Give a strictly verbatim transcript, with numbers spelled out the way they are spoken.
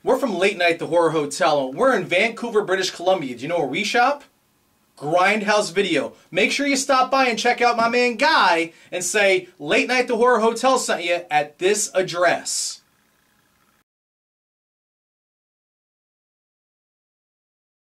We're from Late Night The Horror Hotel. We're in Vancouver, British Columbia. Do you know where we shop? Grindhouse Video. Make sure you stop by and check out my man Guy and say Late Night The Horror Hotel sent you at this address.